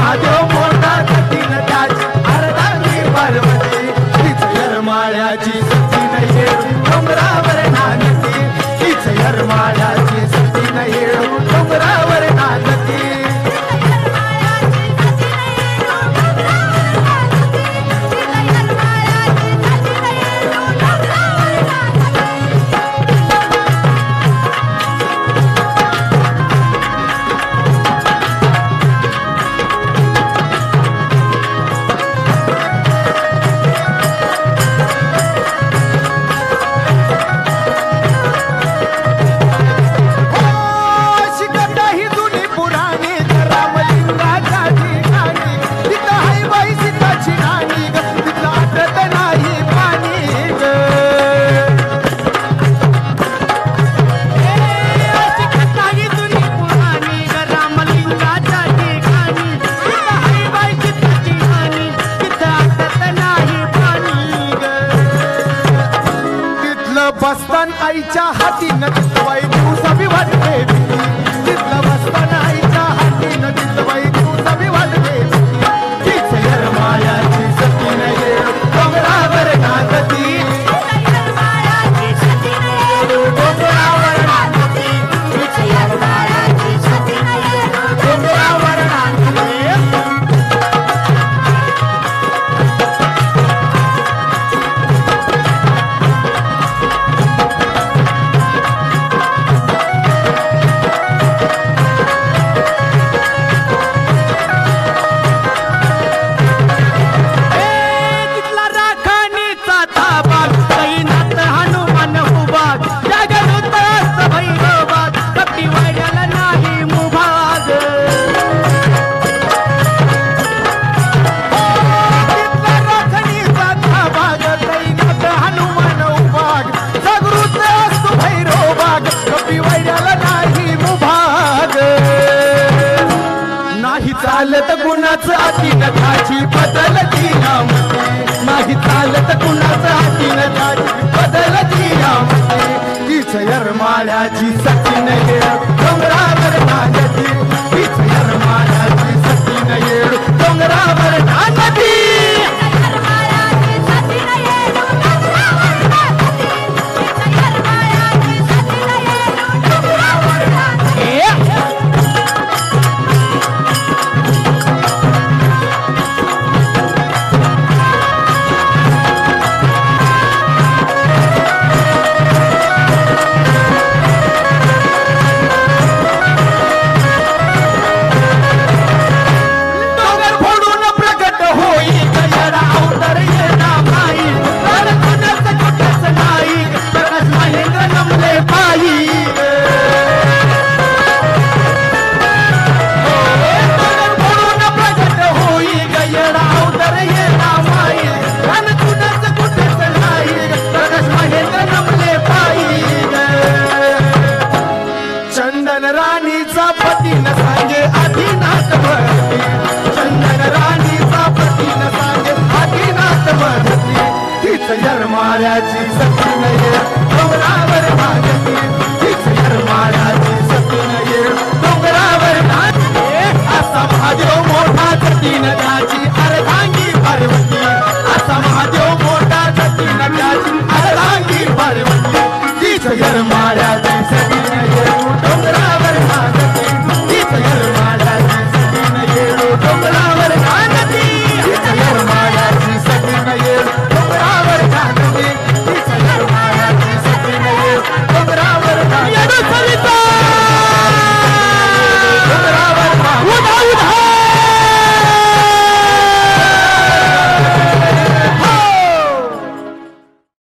महादेव मोठा सतीन त्याची अर्धांगी पार्वती तीच येरमाळ्याची सतीन येळू डोंगरावर नांदती तीच येरमाळ्याची सतीन येळू डोंगरावर नांदती बस्तान आईच्या हातीनं दिसवाई दिवसा बी वाटते तिथलं बस्तान आईच्या हातीनं दिसवाई दिवसा बी वाटते तीच येरमाळ्याची सतीन येळू डोंगरावर नांदती डोंगरावर नांदती तीच येरमाळ्याची सतीन येळू डोंगरावर नांदती चालत गुणाचं अतीन त्याची बदलती नामती नाही चालत गुणाचं अतीन त्याची बदलती नामती तीच येरमाळ्याची सतीन येळू डोंगरावर नांदती तीच येरमाळ्याची सतीन येळू डोंगरावर नांदती राणीचा पतीन सांगे आदिनाथ भरती चंदन राणीचा पतीन सांगे आदिनाथ भरती तीच येरमाळ्याची सतीन येळू डोंगरावर नांदती तीच येरमाळ्याची सतीन येळू डोंगरावर नांदती असा महादेव मोठा सतीन त्याची अर्धांगी पार्वती असा महादेव मोठा सतीन त्याची अर्धांगी पार्वती तीच येरमाळ्याची